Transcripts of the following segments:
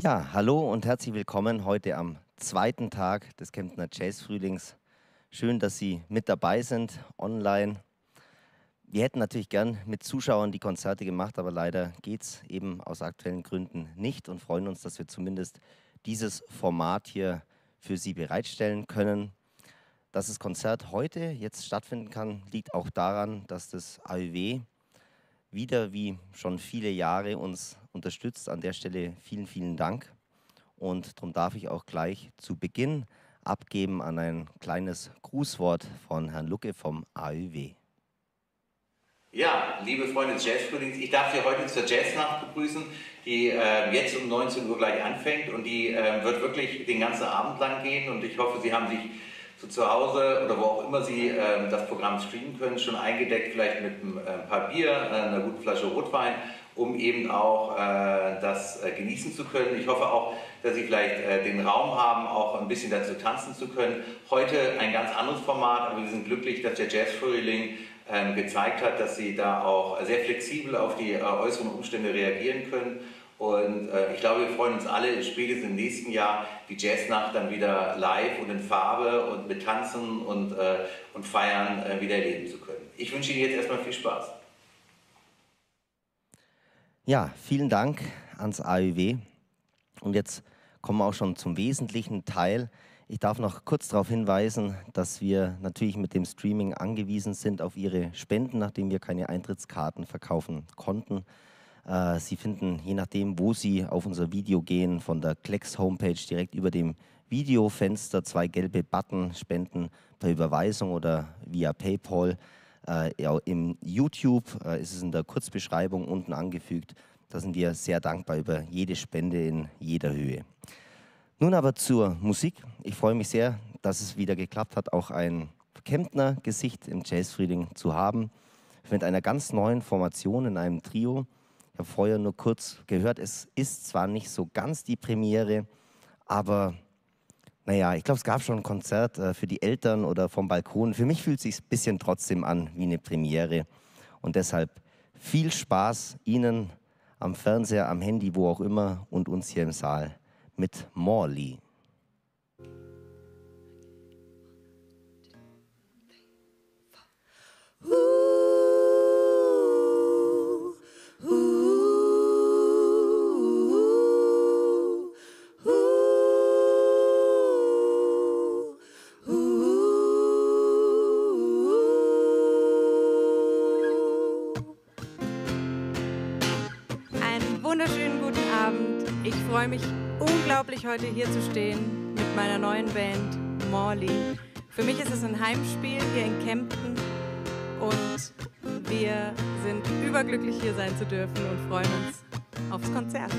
Ja, hallo und herzlich willkommen heute am zweiten Tag des Kemptner Jazz-Frühlings. Schön, dass Sie mit dabei sind, online. Wir hätten natürlich gern mit Zuschauern die Konzerte gemacht, aber leider geht es eben aus aktuellen Gründen nicht und freuen uns, dass wir zumindest dieses Format hier für Sie bereitstellen können. Dass das Konzert heute jetzt stattfinden kann, liegt auch daran, dass das AÜW wieder wie schon viele Jahre uns unterstützt. An der Stelle vielen, vielen Dank. Und darum darf ich auch gleich zu Beginn abgeben an ein kleines Grußwort von Herrn Lucke vom AÜW. Ja, liebe Freunde des Jazzfrühlings, ich darf Sie heute zur Jazznacht begrüßen, die jetzt um 19 Uhr gleich anfängt und die wird wirklich den ganzen Abend lang gehen und ich hoffe, Sie haben sich so zu Hause oder wo auch immer Sie das Programm streamen können, schon eingedeckt, vielleicht mit ein paar Bier, einer guten Flasche Rotwein, um eben auch das genießen zu können. Ich hoffe auch, dass Sie vielleicht den Raum haben, auch ein bisschen dazu tanzen zu können. Heute ein ganz anderes Format, aber wir sind glücklich, dass der Jazzfrühling gezeigt hat, dass Sie da auch sehr flexibel auf die äußeren Umstände reagieren können. Und ich glaube, wir freuen uns alle, spätestens im nächsten Jahr die Jazznacht dann wieder live und in Farbe und mit Tanzen und Feiern wieder erleben zu können. Ich wünsche Ihnen jetzt erstmal viel Spaß. Ja, vielen Dank ans AÜW. Und jetzt kommen wir auch schon zum wesentlichen Teil. Ich darf noch kurz darauf hinweisen, dass wir natürlich mit dem Streaming angewiesen sind auf Ihre Spenden, nachdem wir keine Eintrittskarten verkaufen konnten. Sie finden, je nachdem, wo Sie auf unser Video gehen, von der Klecks Homepage direkt über dem Videofenster 2 gelbe Button, Spenden per Überweisung oder via PayPal. Im YouTube ist es in der Kurzbeschreibung unten angefügt. Da sind wir sehr dankbar über jede Spende in jeder Höhe. Nun aber zur Musik. Ich freue mich sehr, dass es wieder geklappt hat, auch ein Kemptner Gesicht im Jazzfrühling zu haben. Mit einer ganz neuen Formation in einem Trio. Ich habe vorher nur kurz gehört, es ist zwar nicht so ganz die Premiere, aber naja, ich glaube, es gab schon ein Konzert für die Eltern oder vom Balkon. Für mich fühlt es sich ein bisschen trotzdem an wie eine Premiere. Und deshalb viel Spaß Ihnen am Fernseher, am Handy, wo auch immer und uns hier im Saal mit Morley. Ich freue mich unglaublich, heute hier zu stehen mit meiner neuen Band Morley. Für mich ist es ein Heimspiel hier in Kempten und wir sind überglücklich, hier sein zu dürfen und freuen uns aufs Konzert.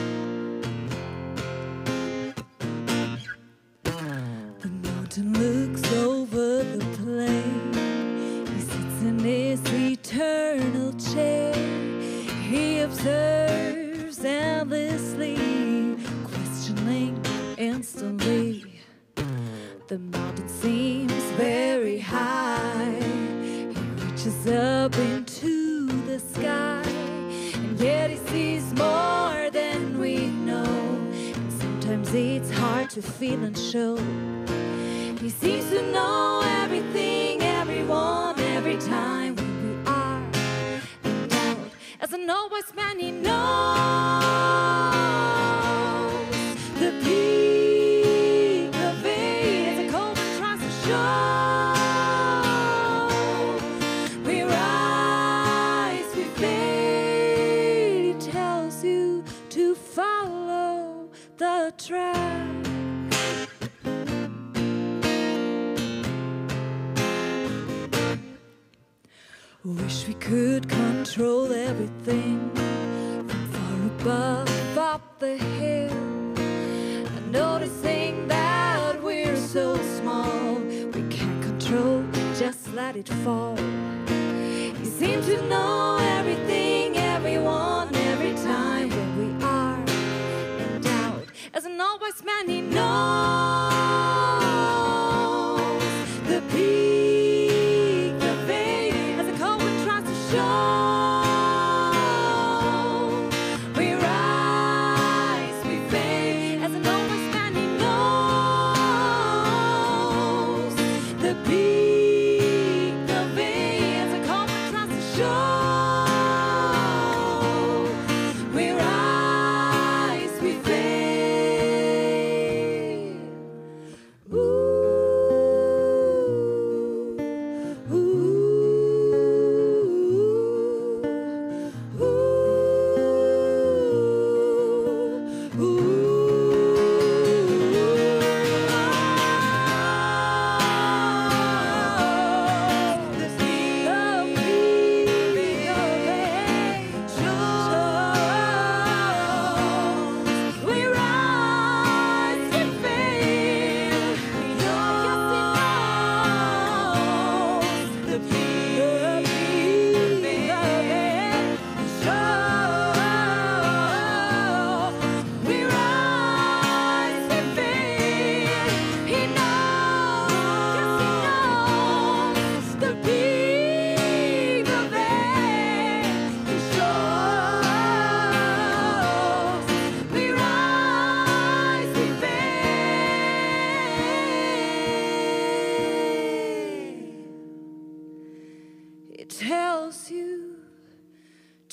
The mountain looks over the plain. He sits in his eternal chair. He observes endlessly, questioning instantly. The mountain seems very high. He reaches up into the sky, and yet he sees more than we know. And sometimes it's hard to feel and show. He seems to know everything, everyone, every time when we are in doubt. As an old wise man, he knows the peak of it. As a cold wind tries to show, we rise, we fade. He tells you to follow the track. Wish we could control everything from far above up the hill. And noticing that we're so small, we can't control, just let it fall. You seem to know everything, everyone, every time when we are in doubt. As an old wise man, he knows the peace. We rise, we fail.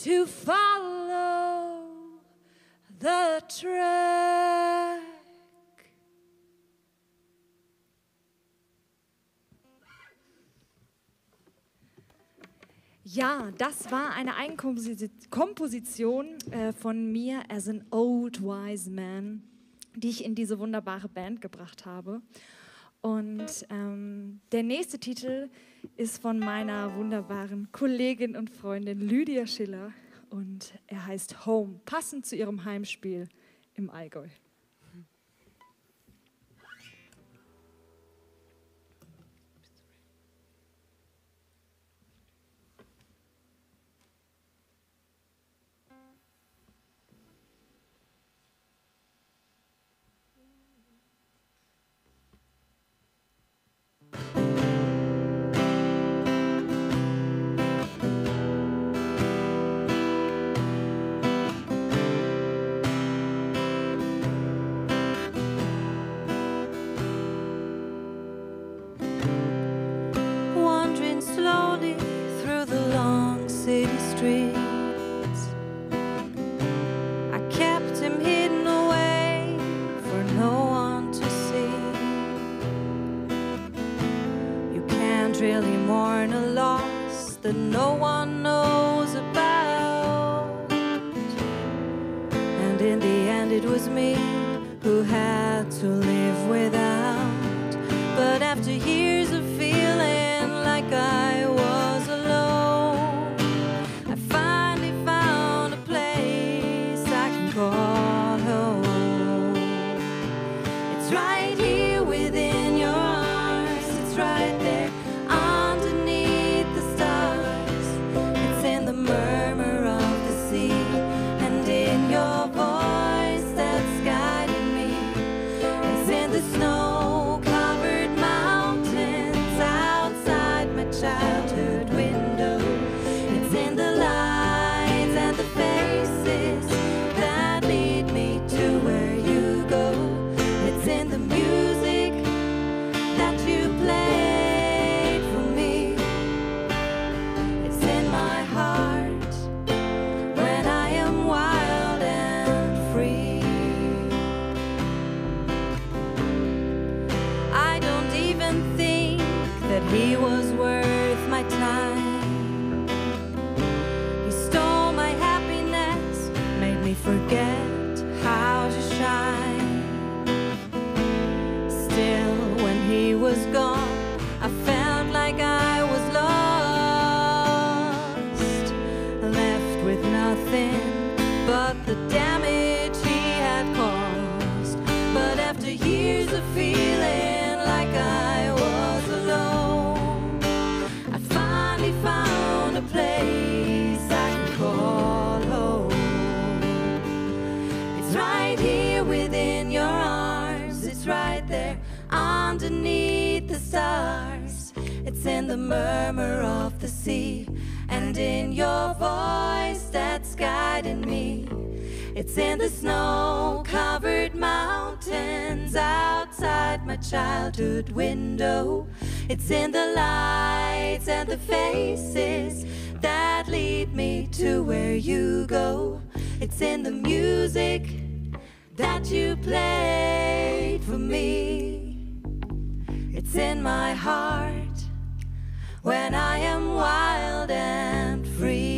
to follow the track. Ja, das war eine Eigenkomposition von mir as an old wise man, die ich in diese wunderbare Band gebracht habe. Und der nächste Titel ist von meiner wunderbaren Kollegin und Freundin Lydia Schiller und er heißt Home, passend zu ihrem Heimspiel im Allgäu. Underneath the stars, it's in the murmur of the sea, and in your voice that's guiding me. It's in the snow-covered mountains outside my childhood window. It's in the lights and the faces that lead me to where you go. It's in the music that you played for me. It's in my heart when I am wild and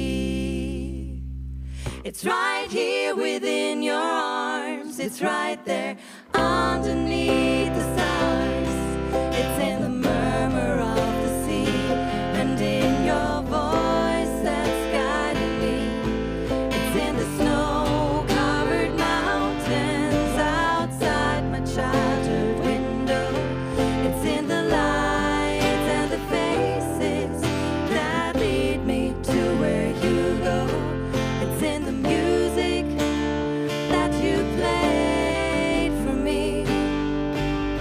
free. It's right here within your arms. It's right there underneath the stars. It's in the murmur of the sea, and in your voice that's guiding me. It's in the snow-covered mountains outside my childhood window. It's in the lights and the faces that lead me to where you go. It's in the music that you played for me.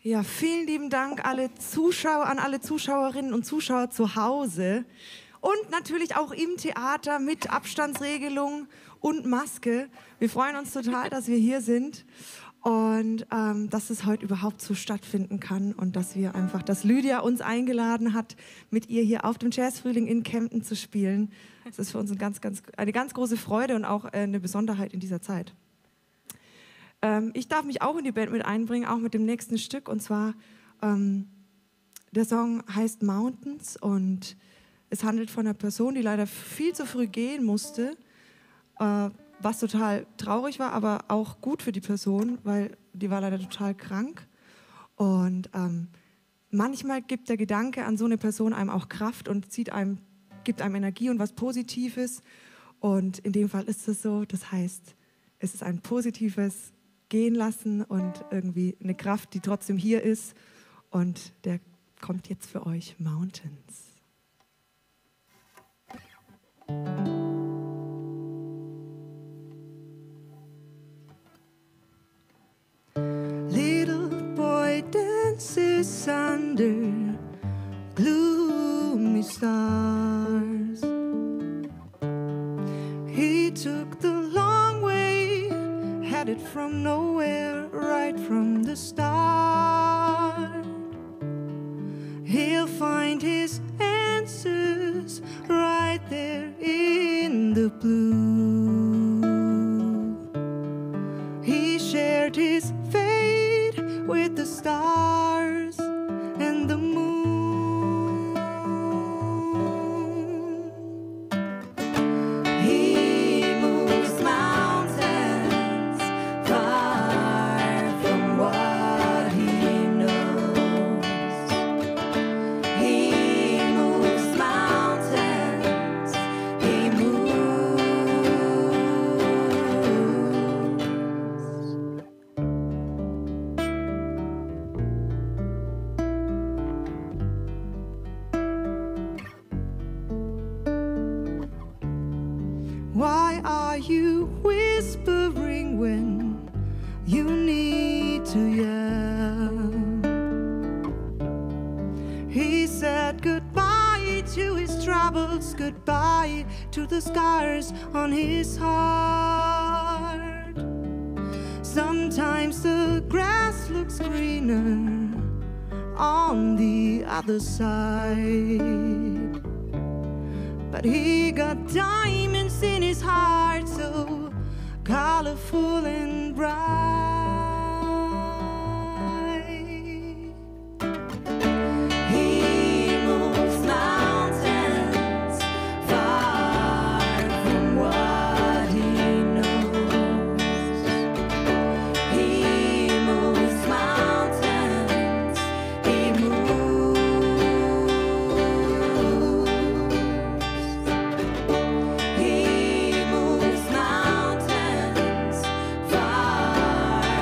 Ja, vielen lieben Dank an alle Zuschauerinnen und Zuschauer zu Hause und natürlich auch im Theater mit Abstandsregelung und Maske. Wir freuen uns total, dass wir hier sind und dass es heute überhaupt so stattfinden kann und dass Lydia uns eingeladen hat, mit ihr hier auf dem Jazzfrühling in Kempten zu spielen. Das ist für uns eine ganz große Freude und auch eine Besonderheit in dieser Zeit. Ich darf mich auch in die Band mit einbringen, auch mit dem nächsten Stück. Und zwar, der Song heißt Mountains und es handelt von einer Person, die leider viel zu früh gehen musste, was total traurig war, aber auch gut für die Person, weil die war leider total krank. Und manchmal gibt der Gedanke an so eine Person einem auch Kraft und gibt einem Energie und was Positives. Und in dem Fall ist es so, das heißt, es ist ein positives Gehen lassen und irgendwie eine Kraft, die trotzdem hier ist. Und der kommt jetzt für euch, Mountains. Little boy dances under gloomy stars. He took the long way, headed from nowhere, right from the start. He'll find his answers right there in the blue. He shared his fate with the stars and the moon. Why are you whispering when you need to yell? He said goodbye to his troubles, goodbye to the scars on his heart. Sometimes the grass looks greener on the other side. But he got diamonds in his heart, so colorful and bright. He moves mountains far from what he knows. He moves mountains, he moves. He moves mountains far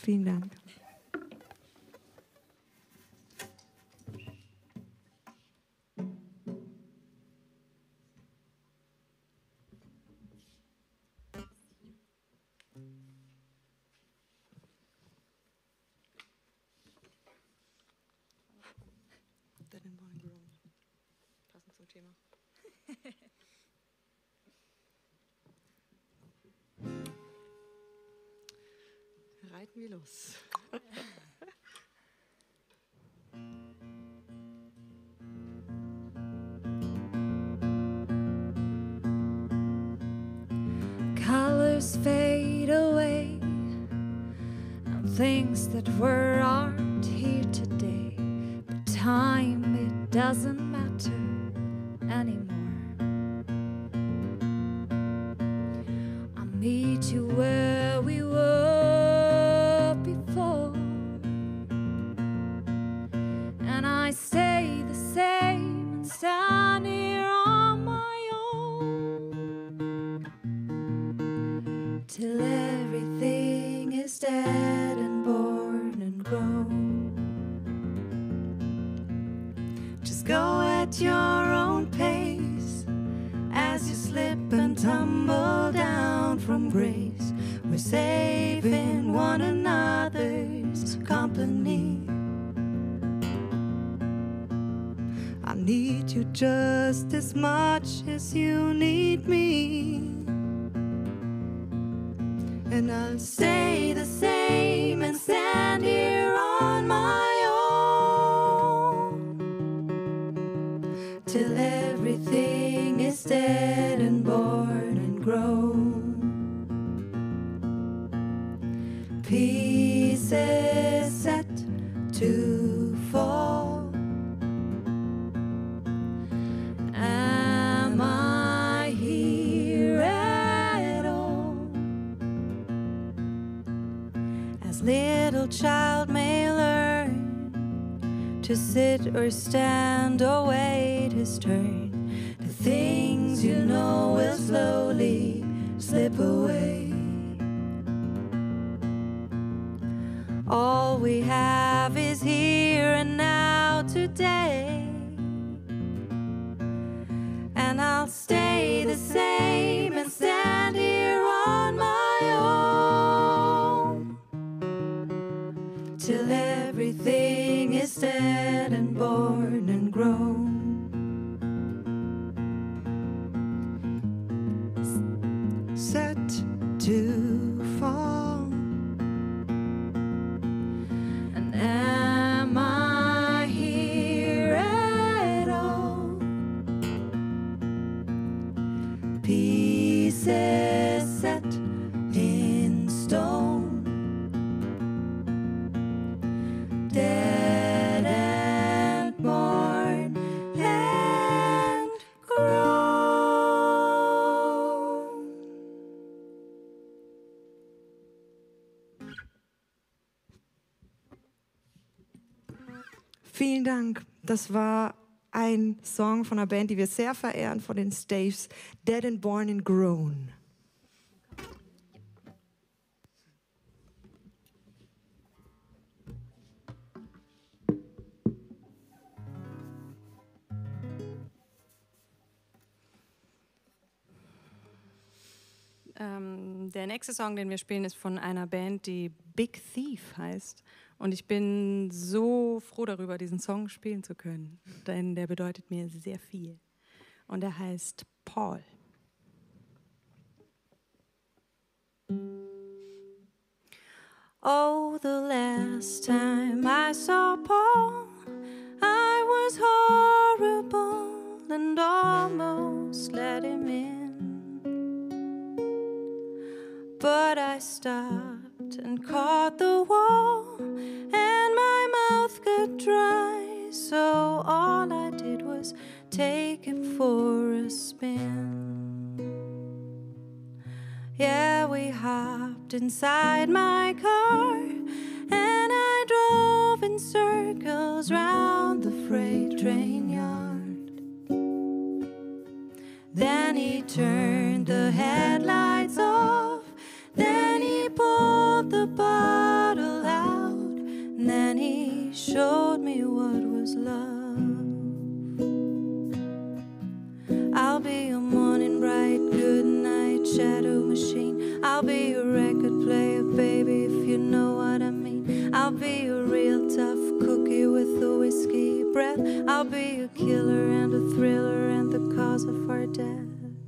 Vielen Dank. Passend zum Thema. Reiten wir los. Colors fade away, and things that were aren't here today. But time, it doesn't matter anymore. I'll meet you where we were before, and I stay the same and stand here on my own till everything is dead and born and grown. Just go at your own pace as you slip and tumble down from grace. We're saving one another's company. I need you just as much as you need me, and I'll stay the same and stand here on my own till everything is dead and born and grown. Pieces set to fall. Am I here at all? As little child may learn to sit or stand or wait his turn, the things you know will slowly slip away. All we have is here and now today, and I'll stay the same and stand here on my own till everything is dead and born and grown. Set to fall. And am I here at all? Pieces set in stone, dead and born and grown. Vielen Dank. Das war ein Song von einer Band, die wir sehr verehren, von den Staves, Dead and Born and Grown. Der nächste Song, den wir spielen, ist von einer Band, die Big Thief heißt. Und ich bin so froh darüber, diesen Song spielen zu können, denn der bedeutet mir sehr viel. Und er heißt Paul. Oh, the last time I saw Paul, I was horrible and almost let him in. But I stopped and caught the wall, and my mouth got dry, so all I did was take him for a spin. Yeah, we hopped inside my car, and I drove in circles round the freight train yard. Then he turned the headlights off, then he pulled the bottle was love. I'll be your morning bright, good night shadow machine. I'll be your record player, baby, if you know what I mean. I'll be a real tough cookie with a whiskey breath. I'll be a killer and a thriller and the cause of our death.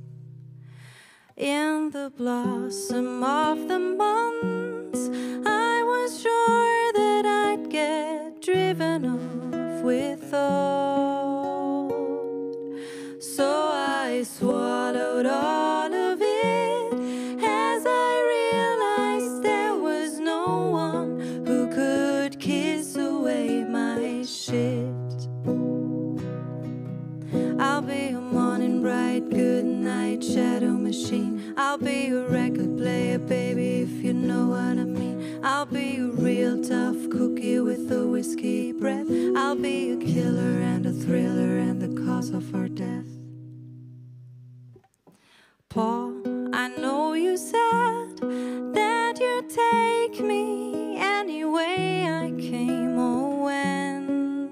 In the blossom of the months, I was sure that I'd get driven off with thought. So I swallowed all of it as I realized there was no one who could kiss away my shit. I'll be a morning bright, good night shadow machine. I'll be a record player, baby, if you know what I mean. I'll be a real tough cookie with a whiskey breath. I'll be a killer and a thriller and the cause of our death. Paul, I know you said that you'd take me any way I came or went,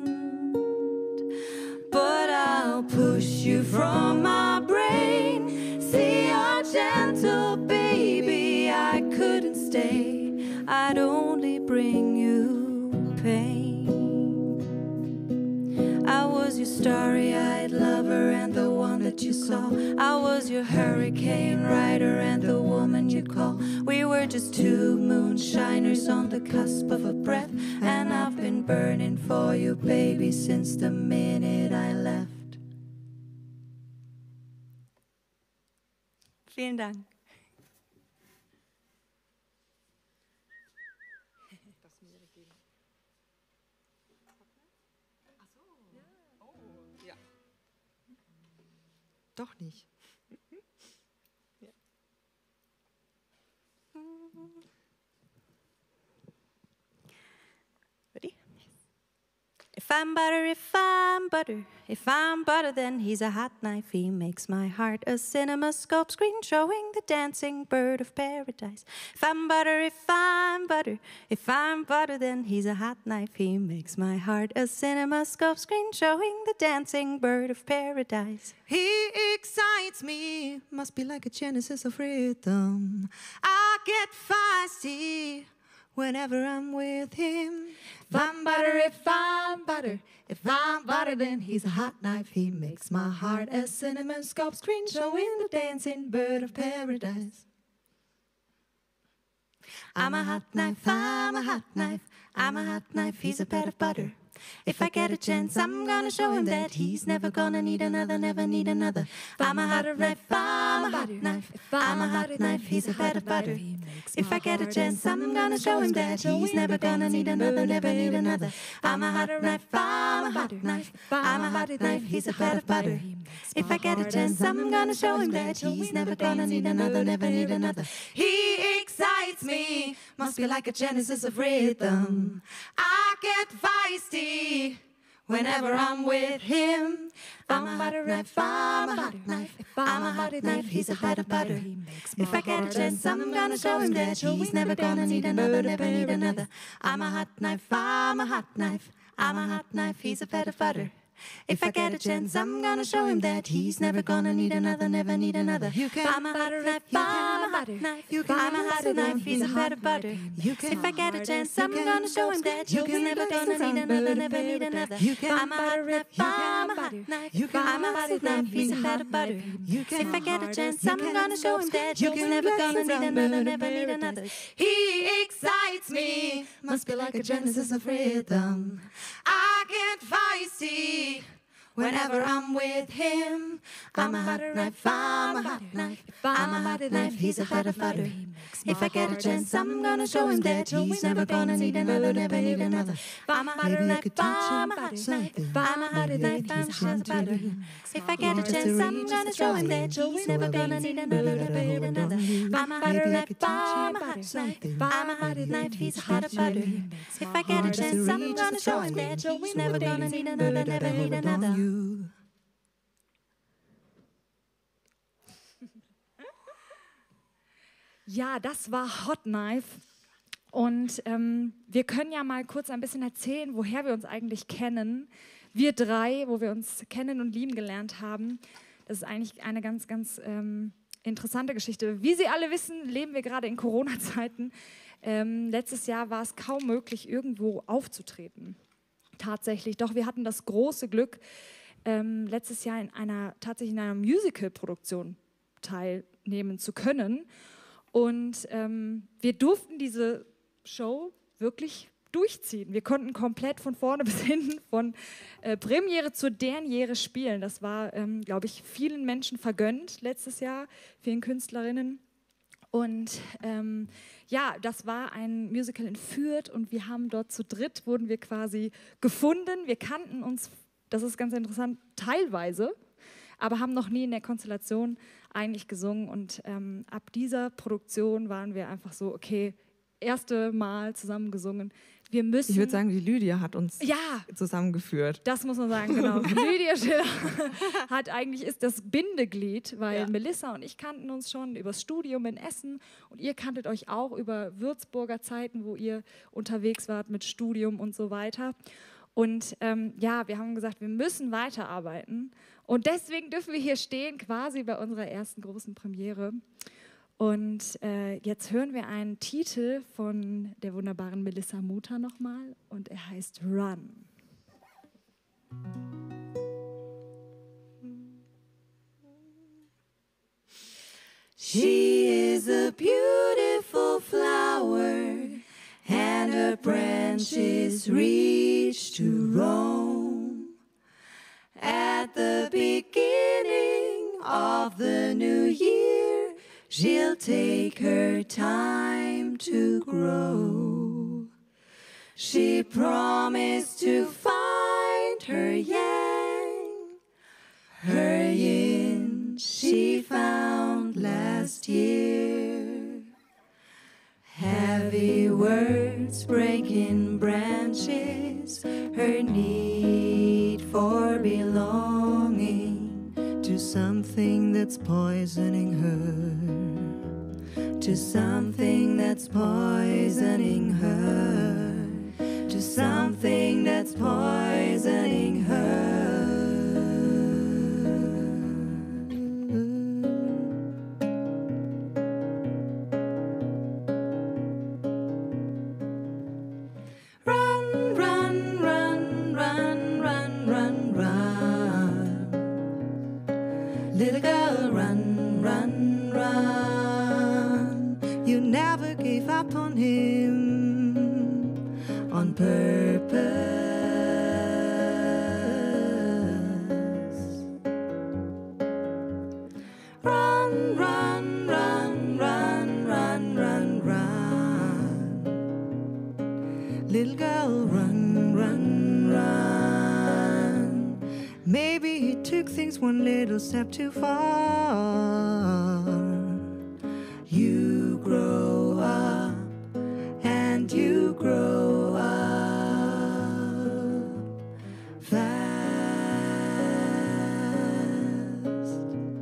but I'll push you from my brain. See, you're gentle, baby, I couldn't stay. I'd only bring you pain. I was your starry-eyed lover and the one that you saw. I was your hurricane rider and the woman you'd call. We were just two moonshiners on the cusp of a breath, and I've been burning for you, baby, since the minute I left. Vielen Dank. Doch nicht. Ready? If I'm butter, if I'm butter, if I'm butter, then he's a hot knife. He makes my heart a cinemascope screen showing the dancing bird of paradise. If I'm butter, if I'm butter, if I'm butter, then he's a hot knife. He makes my heart a cinemascope screen showing the dancing bird of paradise. He excites me, must be like a genesis of rhythm. I get feisty whenever I'm with him. If I'm butter, if I'm butter, if I'm butter, then he's a hot knife. He makes my heart a cinemascope screen showing the dancing bird of paradise. I'm a hot knife, I'm a hot knife, I'm a hot knife, he's a bed of butter. If I get a chance, I'm gonna show him that he's never gonna need another, never need another. I'm a hot knife, I'm a hot knife, I'm a hot knife, he's a bed of butter. If I get a chance, I'm gonna show him that he's never gonna need another, never need another. I'm a hot knife, I'm a hot knife, I'm a hot knife, he's a bed of butter. If I get a chance, I'm gonna show him that he's never gonna need another, never need another. He excites me, must be like a genesis of rhythm. I get feisty whenever I'm with him. I'm a hot knife, I'm a hot knife, I'm a hot knife, he's a bed of butter. If I get a chance, I'm gonna show him that he's never gonna need another, never need another. I'm a hot knife, I'm a hot knife, I'm a hot knife, he's a bed of butter. If I get a chance, I'm gonna show him that he's never gonna need another, never need another. I'm a hot knife, I'm a hot knife, I'm a hot knife, he's a bed of butter. If I get a chance, I'm gonna show him that he's never gonna need another, never need another. I'm a hot knife, I'm a hot knife, I'm a hot knife, he's a bed of butter. If I get a chance, I'm gonna show him that he's never gonna need another, never need another. He excites me, must be like a genesis of rhythm. I get feisty whenever I'm with him. I'm a hot knife, I'm a hot knife, I'm a hot knife, he's a bed of butter. If I get a chance, I'm gonna show him that he's never gonna need another, never need another. I'm a hot knife, I'm a hot knife, I'm a hot knife, he's a bed of butter. If I get a chance, I'm gonna show him that he's never gonna need another, never need another. I'm a hot knife, I'm a hot knife, I'm a hot knife, he's a bed of butter. If I get a chance, I'm gonna show him that he's never gonna need another, never need another. Ja, das war Hot Knife Und wir können ja mal kurz ein bisschen erzählen, woher wir uns eigentlich kennen. Wir drei, wo wir uns kennen und lieben gelernt haben. Das ist eigentlich eine ganz, ganz interessante Geschichte. Wie Sie alle wissen, leben wir gerade in Corona-Zeiten. Letztes Jahr war es kaum möglich, irgendwo aufzutreten. Tatsächlich. Doch wir hatten das große Glück, letztes Jahr tatsächlich in einer Musical-Produktion teilnehmen zu können. Und wir durften diese Show wirklich durchziehen. Wir konnten komplett von vorne bis hinten, von Premiere zur Derniere spielen. Das war, glaube ich, vielen Menschen vergönnt letztes Jahr, vielen Künstlerinnen. Und ja, das war ein Musical in Fürth und wir haben dort zu dritt, wurden wir quasi gefunden. Wir kannten uns, das ist ganz interessant, teilweise, aber haben noch nie in der Konstellation eigentlich gesungen. Und ab dieser Produktion waren wir einfach so, okay, erste Mal zusammen gesungen. Wir müssen. Ich würde sagen, die Lydia hat uns zusammengeführt. Das muss man sagen, genau. Lydia Schiller ist das Bindeglied, weil Melissa und ich kannten uns schon übers Studium in Essen und ihr kanntet euch auch über Würzburger Zeiten, wo ihr unterwegs wart mit Studium und so weiter. Und ja, wir haben gesagt, wir müssen weiterarbeiten und deswegen dürfen wir hier stehen, quasi bei unserer ersten großen Premiere. Und jetzt hören wir einen Titel von der wunderbaren Melissa Muta nochmal und er heißt Run. She is a beautiful flower and her branches reach to roam. At the beginning of the new year, she'll take her time to grow. She promised to find her yang. Her yin she found last year. Heavy words breaking branches, her need for belonging to something that's poisoning her, to something that's poisoning her, to something that's poisoning her. Run, run, run, run, run, run, run. Little girl, run, run, run. You never gave up on him on purpose. Run, run, run, run, run, run, run. Little girl, run, run, run. Maybe you took things one little step too far. You grow up and you grow up fast.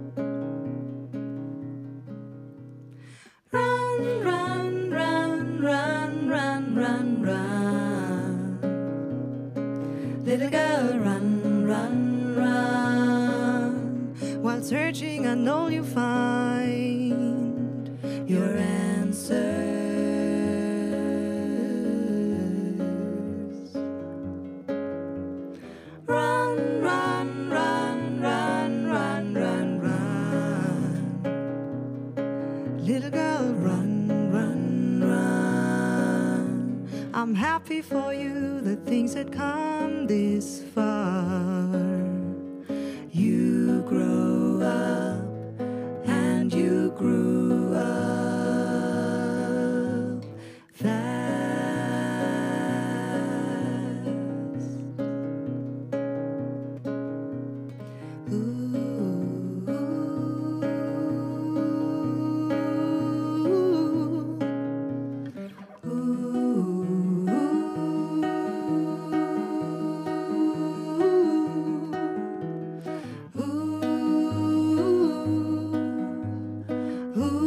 Run, run, run, run, run, run, run. Little girl, run, run, run. While searching, I know you find your answers. Run, run, run, run, run, run, run. Little girl, run, run, run. I'm happy for you that things had come this far. You grow up and you grew up fast. Ooh, ooh, ooh, ooh.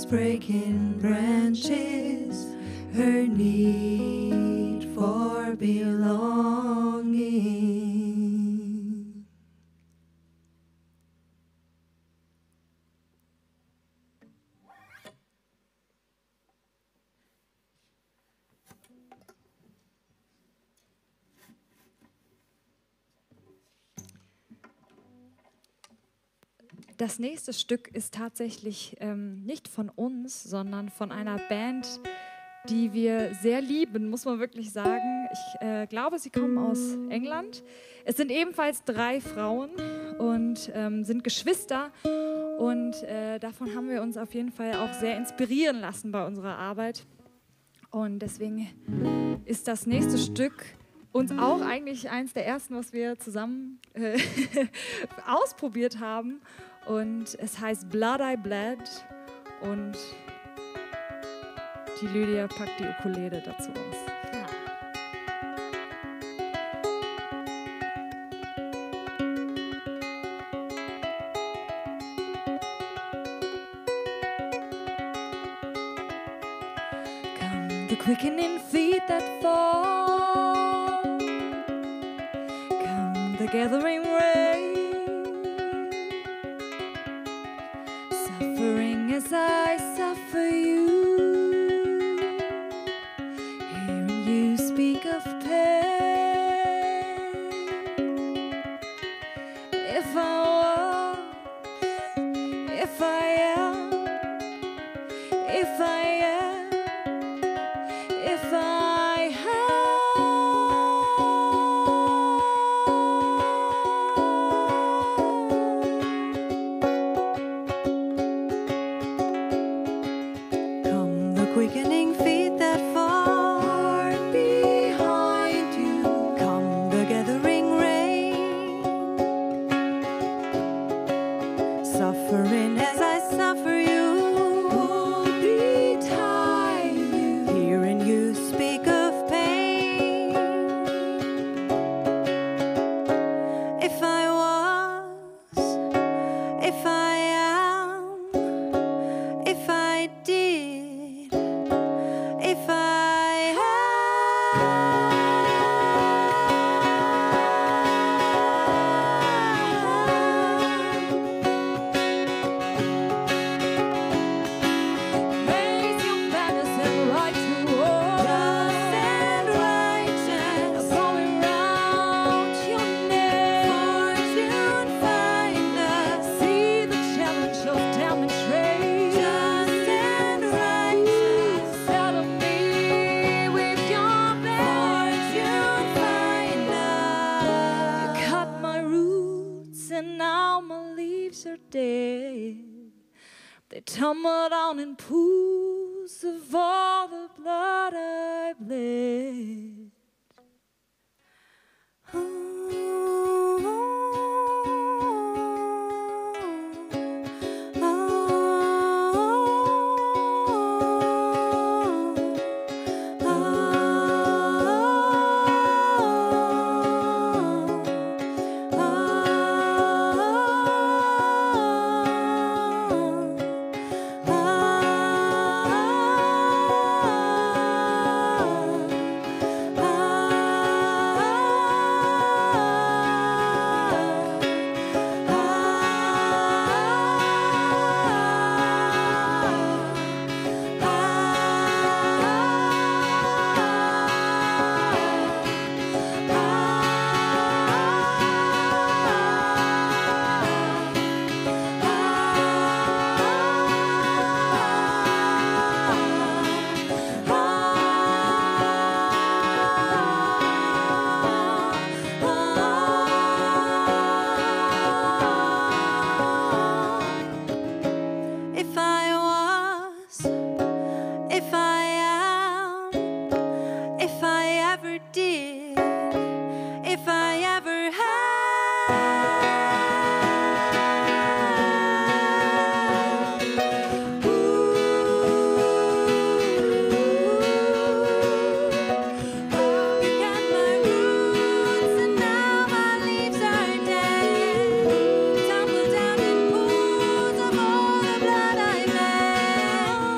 breaking branches, her need for belonging. Das nächste Stück ist tatsächlich nicht von uns, sondern von einer Band, die wir sehr lieben, muss man wirklich sagen. Ich glaube, sie kommen aus England. Es sind ebenfalls 3 Frauen und sind Geschwister. Und davon haben wir uns auf jeden Fall auch sehr inspirieren lassen bei unserer Arbeit. Und deswegen ist das nächste Stück uns auch eigentlich eins der ersten, was wir zusammen ausprobiert haben. Und es heißt Blood I Bled und die Lydia packt die Ukulele dazu aus. Ja. Come the quickening feet that fall, come the gathering rain, suffering as I suffer you, hearing you speak of pain. If I was, if I am, if I am, if I come the quickening feet that fall, heart behind you, come the gathering rain, suffering as I suffer you, hold me tight, you, hearing you speak of pain. If I was, if I am, if I did, if I raise your banners and right to war, just and righteous, going round your neck, fortune finder, see the challenge of demonstrate, just and righteous, settle me with your fortune finder. You cut my roots and now my leaves are dead. They tumble down in pools of all the blood I bled. If I was, if I am, if I ever did, if I ever had. Oh, you got my roots and now my leaves are dead. Tumble down in pools of all the blood I bled.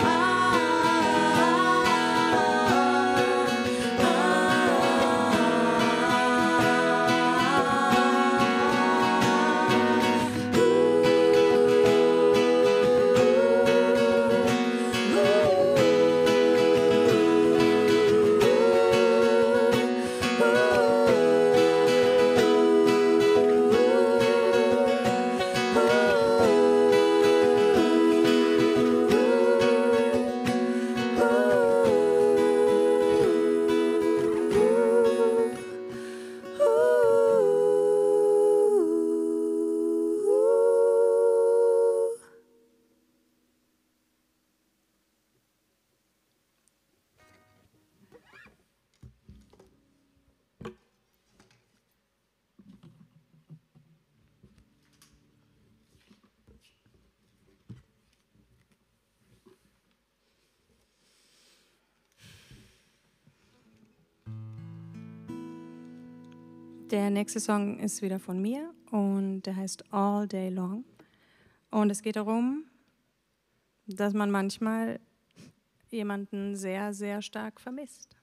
Der nächste Song ist wieder von mir und der heißt All Day Long. Und es geht darum, dass man manchmal jemanden sehr, sehr stark vermisst.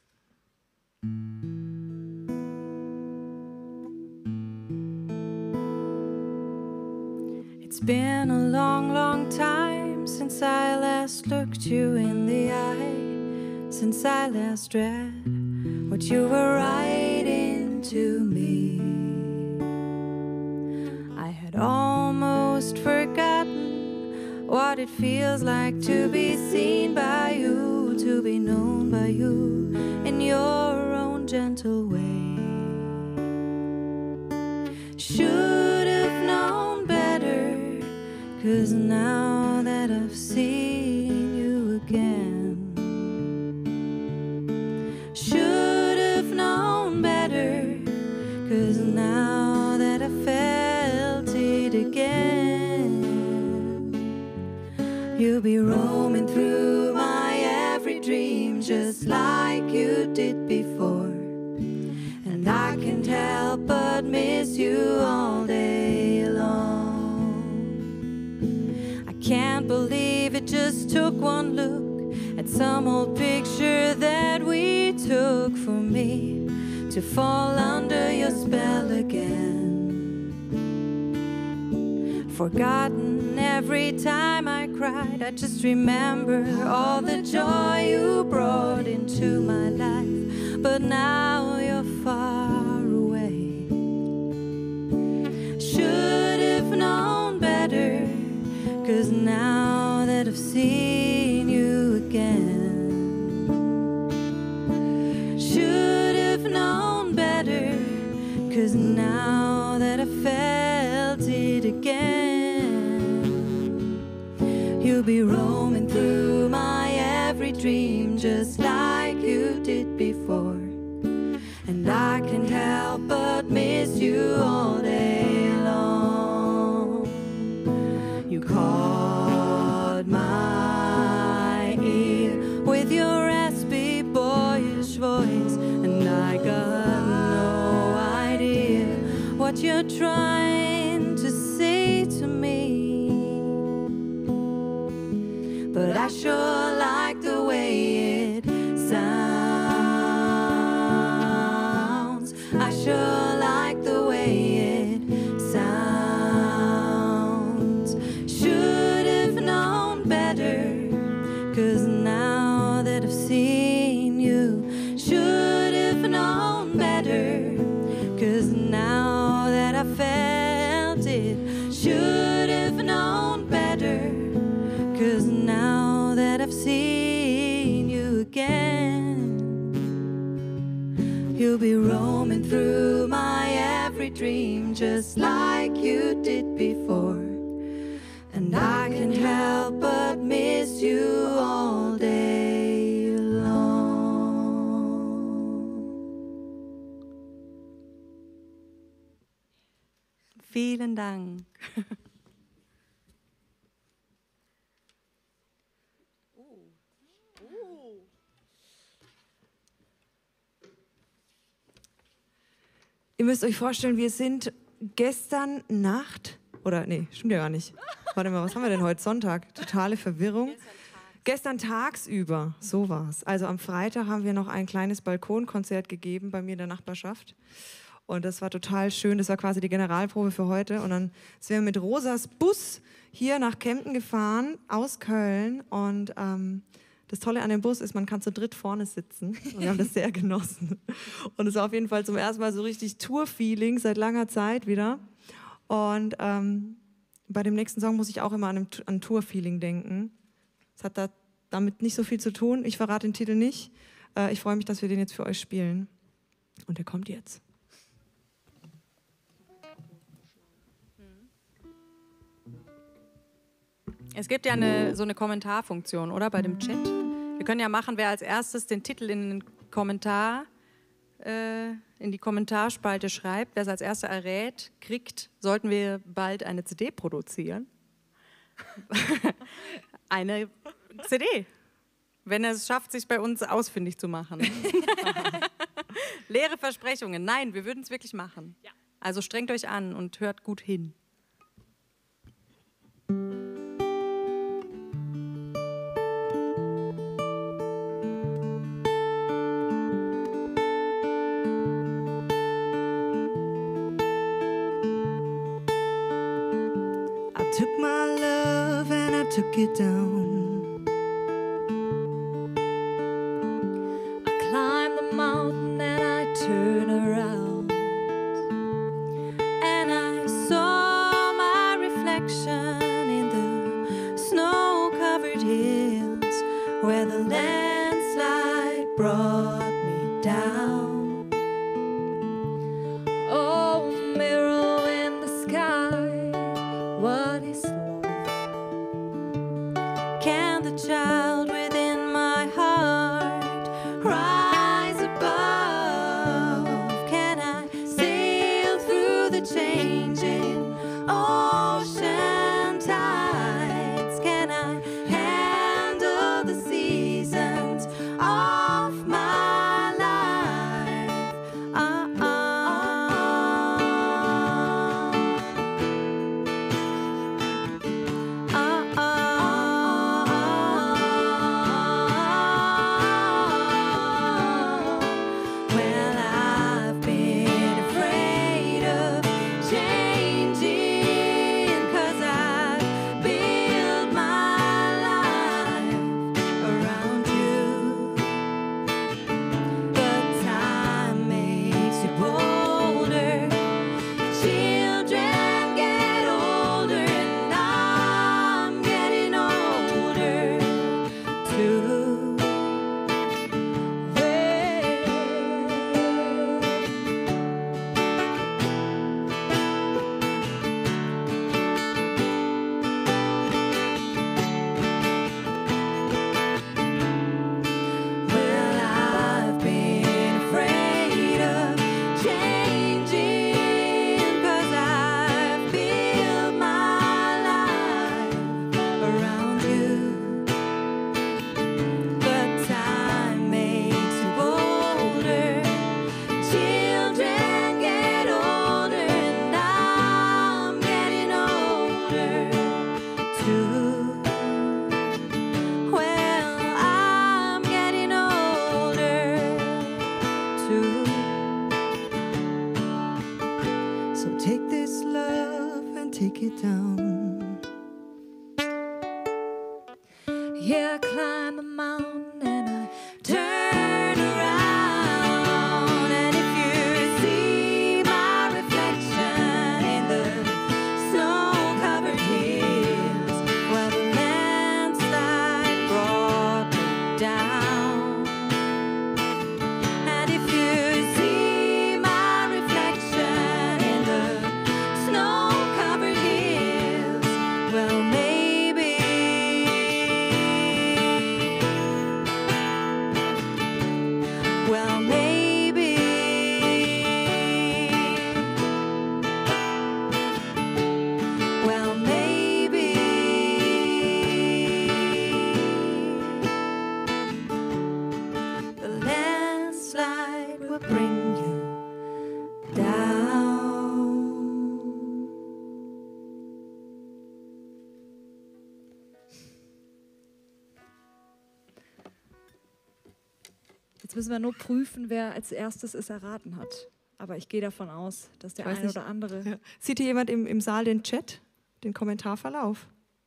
It's been a long, long time since I last looked you in the eye, since I last read what you were writing to me. I had almost forgotten what it feels like to be seen by you, to be known by you in your own gentle way. Should have known better, 'cause now that I've seen you again, should have known better, 'cause now that I felt it again, you'll be roaming through my every dream just like you did before, and I can't help but miss you all day long. Can't believe it just took one look at some old picture that we took for me to fall under your spell again. Forgotten every time I cried, I just remember all the joy you brought into my life, but now you're far away. Should have known better, 'cause now that I've seen you again, should have known better, 'cause now that I felt it again, you'll be roaming through my every dream just like you did before, and I can't help but miss you all day long. You caught my ear with your raspy boyish voice, and I got no idea what you're trying to say to me, but I sure like the way it sounds. I sure like the way it sounds. Should have known better, 'cause now that I've seen you, should have known better, 'cause now that I felt it, should have known better, 'cause now that I've seen you again, you'll be roaming through my every dream just like you did before, and I can't help but miss you all day long. Vielen Dank. Ihr müsst euch vorstellen, wir sind gestern Nacht, oder nee, stimmt ja gar nicht. Warte mal, was haben wir denn heute? Sonntag? Totale Verwirrung. Gestern tagsüber, so war's. Also am Freitag haben wir noch ein kleines Balkonkonzert gegeben bei mir in der Nachbarschaft. Und das war total schön. Das war quasi die Generalprobe für heute. Und dann sind wir mit Rosas Bus hier nach Kempten gefahren, aus Köln. Und das Tolle an dem Bus ist, man kann zu dritt vorne sitzen. Und wir haben das sehr genossen. Und es war auf jeden Fall zum ersten Mal so richtig Tour-Feeling seit langer Zeit wieder. Und bei dem nächsten Song muss ich auch immer an Tour-Feeling denken. Es hat damit nicht so viel zu tun. Ich verrate den Titel nicht. Ich freue mich, dass wir den jetzt für euch spielen. Und der kommt jetzt. Es gibt ja so eine Kommentarfunktion, oder? Bei dem Chat. Wir können ja machen, wer als erstes den Titel in die Kommentarspalte schreibt, wer es als erster errät, kriegt, sollten wir bald eine CD produzieren. Eine CD. Wenn er es schafft, sich bei uns ausfindig zu machen. Leere Versprechungen. Nein, wir würden es wirklich machen. Ja. Also strengt euch an und hört gut hin. I took my love and I took it down. I climbed the mountain and I turned around, And I saw my reflection in the snow-covered hills where the landslide brought me down. oh mirror in the sky, what is love? Can the child within my heart rise above? Can I sail through the changing ocean tides? Can I handle the seasons of my life? Well, I've been afraid of changing, 'cause I've built my life around you. But time makes you bolder. Children get older, and I'm getting older too. Well, I've been afraid of changing, 'cause I've built my life around you. But time makes you bolder. Children get older, and I'm getting older too. Well, I'm getting older too. So take this love and take it down. Yeah, I climb a mountain and I Turn around, and if you see my reflection in the snow-covered hills where the landslide brought me down, and if you see my reflection in the snow-covered hills, well, maybe the landslide will bring you down. Jetzt müssen wir nur prüfen, wer als erstes es erraten hat. Aber ich gehe davon aus, dass der Ich weiß eine nicht. oder andere... Ja. Sieht hier jemand im Saal den Chat, den Kommentarverlauf?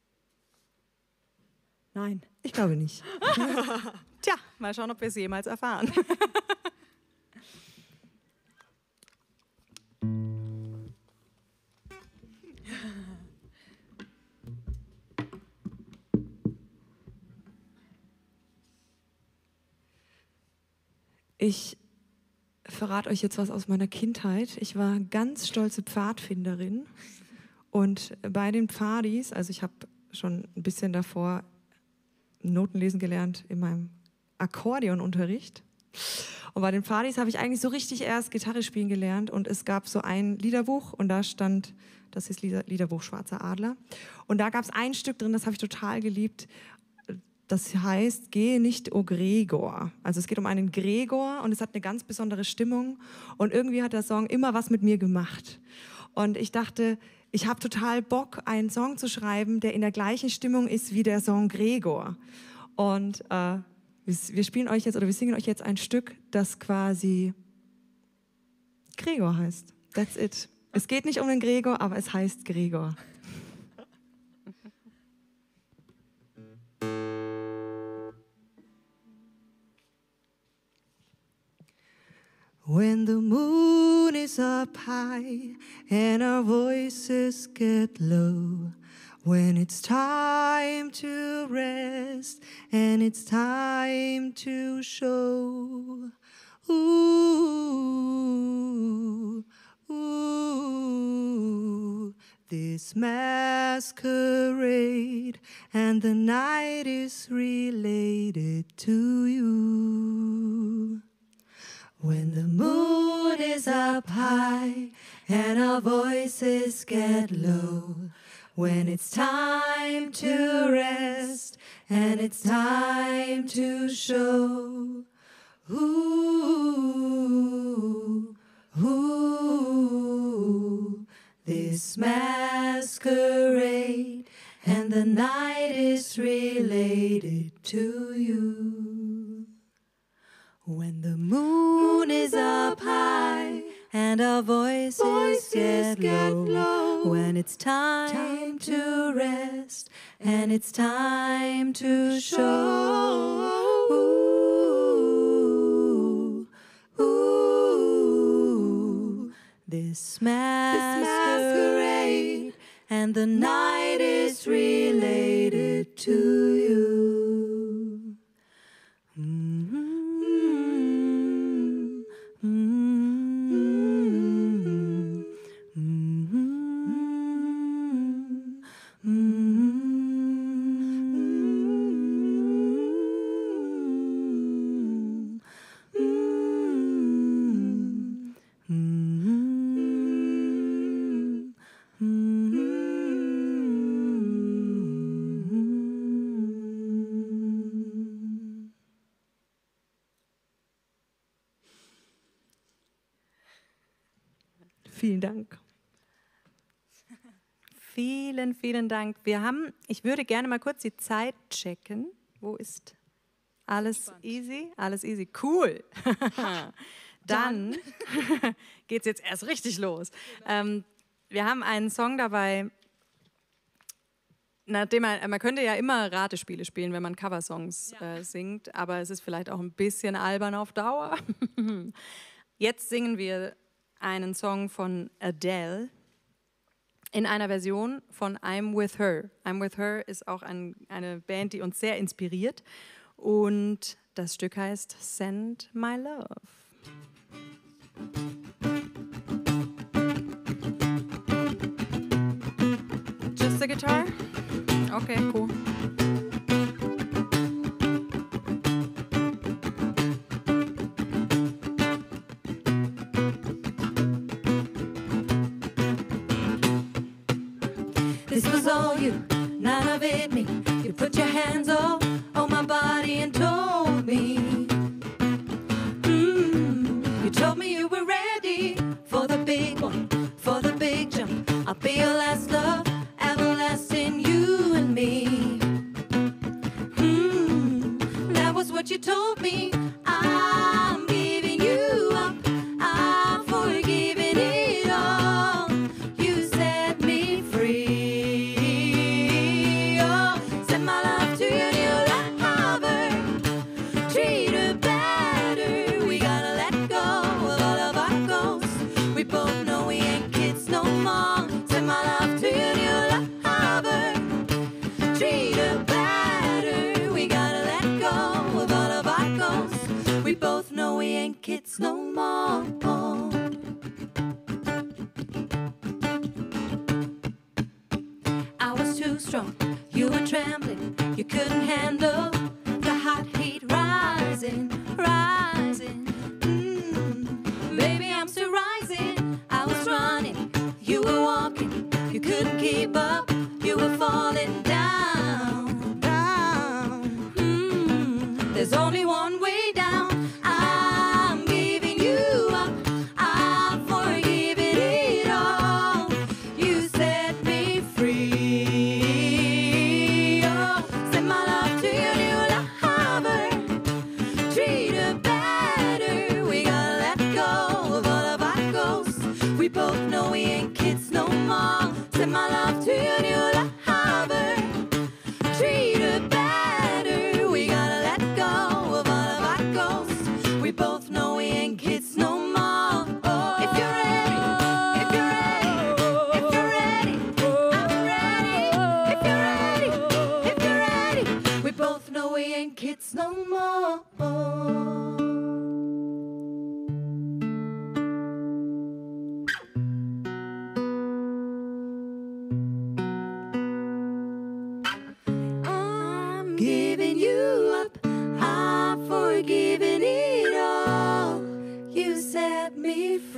Nein. Ich glaube nicht. Tja, mal schauen, ob wir es jemals erfahren. Ich verrate euch jetzt was aus meiner Kindheit. Ich war ganz stolze Pfadfinderin und bei den Pfadis, also ich habe schon ein bisschen davor Notenlesen gelernt in meinem Akkordeonunterricht. Und bei den Pfadis habe ich eigentlich so richtig erst Gitarre spielen gelernt und es gab so ein Liederbuch und da stand, das ist Liederbuch Schwarzer Adler. Und da gab es ein Stück drin, das habe ich total geliebt. Das heißt, Geh nicht, o Gregor. Also es geht um einen Gregor und es hat eine ganz besondere Stimmung. Und irgendwie hat der Song immer was mit mir gemacht. Und ich dachte, ich habe total Bock, einen Song zu schreiben, der in der gleichen Stimmung ist wie der Song Gregor. Und wir spielen euch jetzt oder wir singen euch jetzt ein Stück, das quasi Gregor heißt. That's it. Es geht nicht um den Gregor, aber es heißt Gregor. When the moon is up high and our voices get low, when it's time to rest and it's time to show, ooh, ooh, this masquerade and the night is related to you. When the moon is up high and our voices get low, when it's time to rest and it's time to show, ooh, ooh, this masquerade and the night is related to you. When the moon is up high and our voices get low, when it's time to rest and it's time to show, ooh, ooh, this masquerade and the night is related to you. Vielen Dank. Vielen, vielen Dank. Ich würde gerne mal kurz die Zeit checken. Wo ist alles easy? Alles easy. Cool. Dann geht es jetzt erst richtig los. Wir haben einen Song dabei, nachdem man könnte ja immer Ratespiele spielen, wenn man Coversongs singt, aber es ist vielleicht auch ein bisschen albern auf Dauer. Jetzt singen wir einen Song von Adele in einer Version von I'm With Her. I'm With Her ist auch eine Band, die uns sehr inspiriert. Und das Stück heißt Send My Love. Just the guitar? Okay, cool. This was all you, none of it me. You put your hands all on my body and told me. You told me you were ready for the big one, for the big jump. I'll be your last love, everlasting, you and me. That was what you told me. I'm giving you up, I'm forgiving it all. You set me free. Oh, send my love to your new lover. Treat her better. We gotta let go of all of our ghosts. We both know we ain't kids no more. Send my love to your new lover. Treat her better. We gotta let go of all of our ghosts. We both know we ain't kids no more. I was too strong, you were trembling, you couldn't handle the hot heat rising, rising. Baby, I'm still rising. I was running, you were walking, you couldn't keep up, you were falling down, down.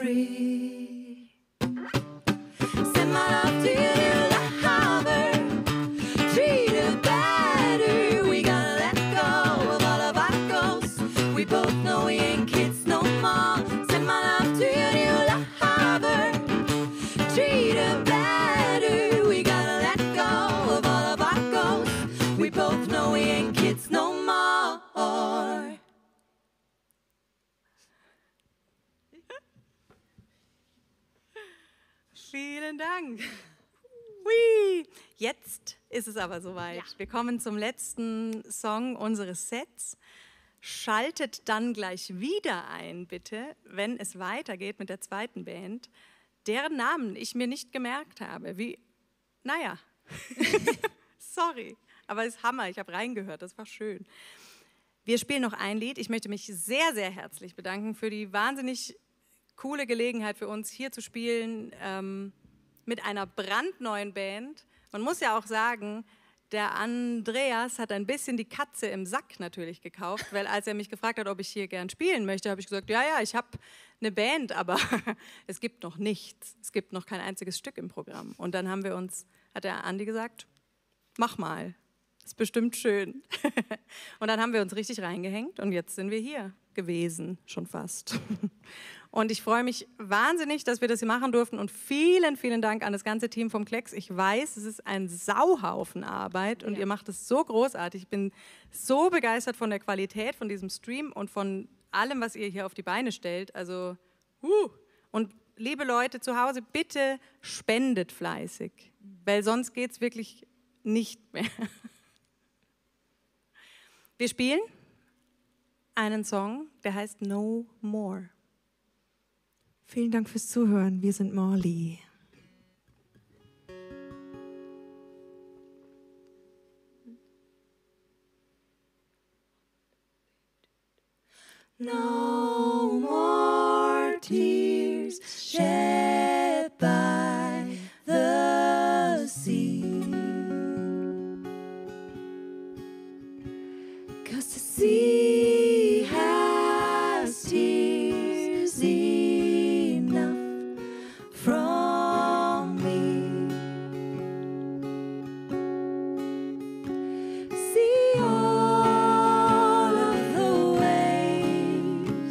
free. Send my love to your lover, treat her better. We gotta let go of all of our ghosts. We both know we ain't kids no more. Send my love to your lover, treat her better. We gotta let go of all of our ghosts. We both know we ain't kids no more. Vielen Dank. Hui. Jetzt ist es aber soweit. Ja. Wir kommen zum letzten Song unseres Sets. Schaltet dann gleich wieder ein, bitte, wenn es weitergeht mit der zweiten Band, deren Namen ich mir nicht gemerkt habe. Naja, sorry, aber es ist Hammer, ich habe reingehört, das war schön. Wir spielen noch ein Lied. Ich möchte mich sehr, sehr herzlich bedanken für die wahnsinnig coole Gelegenheit für uns, hier zu spielen mit einer brandneuen Band. Man muss ja auch sagen, der Andreas hat ein bisschen die Katze im Sack natürlich gekauft, weil als er mich gefragt hat, ob ich hier gern spielen möchte, habe ich gesagt, ja, ich habe eine Band, aber es gibt noch nichts. Es gibt noch kein einziges Stück im Programm. Und dann hat der Andi gesagt, mach mal, ist bestimmt schön. Und dann haben wir uns richtig reingehängt und jetzt sind wir hier gewesen, schon fast. Und ich freue mich wahnsinnig, dass wir das hier machen durften und vielen, vielen Dank an das ganze Team vom Klecks. Ich weiß, es ist ein Sauhaufen Arbeit und ihr macht es so großartig. Ich bin so begeistert von der Qualität von diesem Stream und von allem, was ihr hier auf die Beine stellt. Also, Und liebe Leute zu Hause, bitte spendet fleißig, weil sonst geht es wirklich nicht mehr. Wir spielen einen Song, der heißt No More. Vielen Dank fürs Zuhören. Wir sind Morley. No more tears shed by the sea, 'cause the sea has tears enough from me. See all of the ways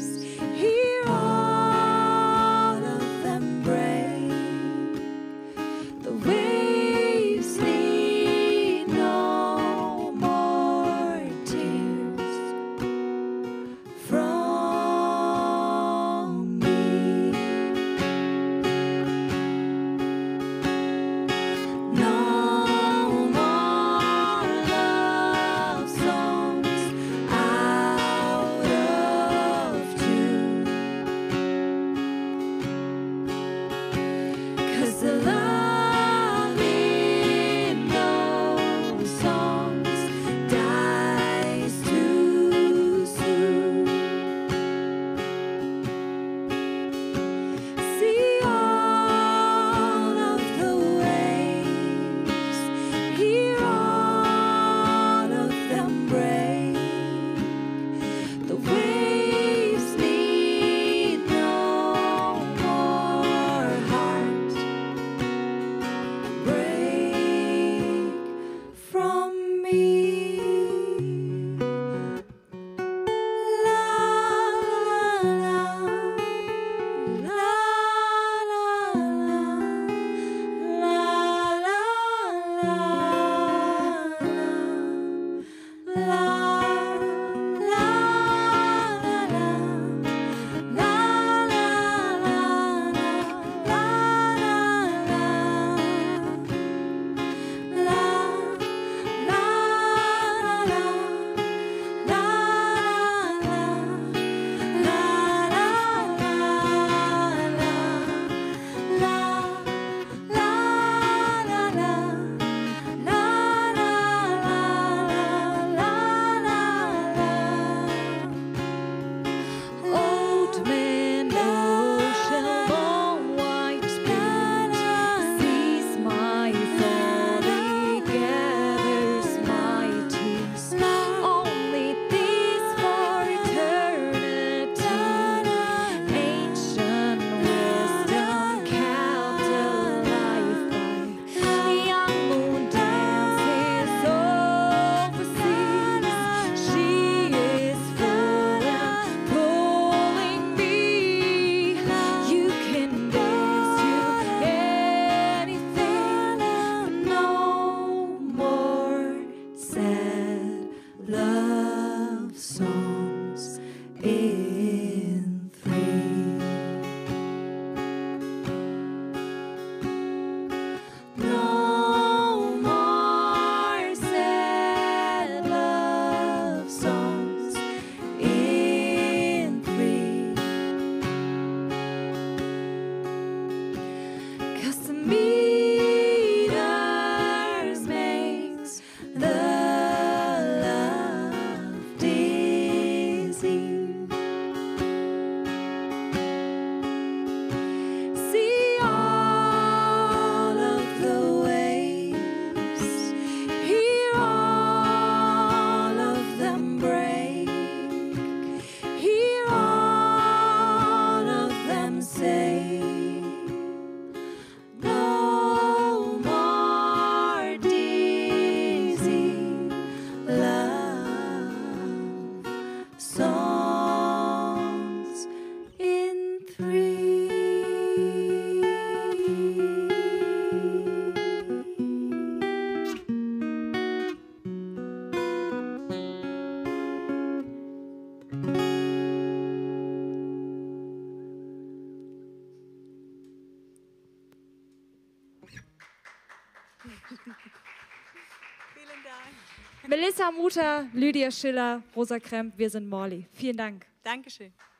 Vielen Dank. Melissa Muter, Lydia Schiller, Rosa Kremp, wir sind Morley. Vielen Dank. Dankeschön.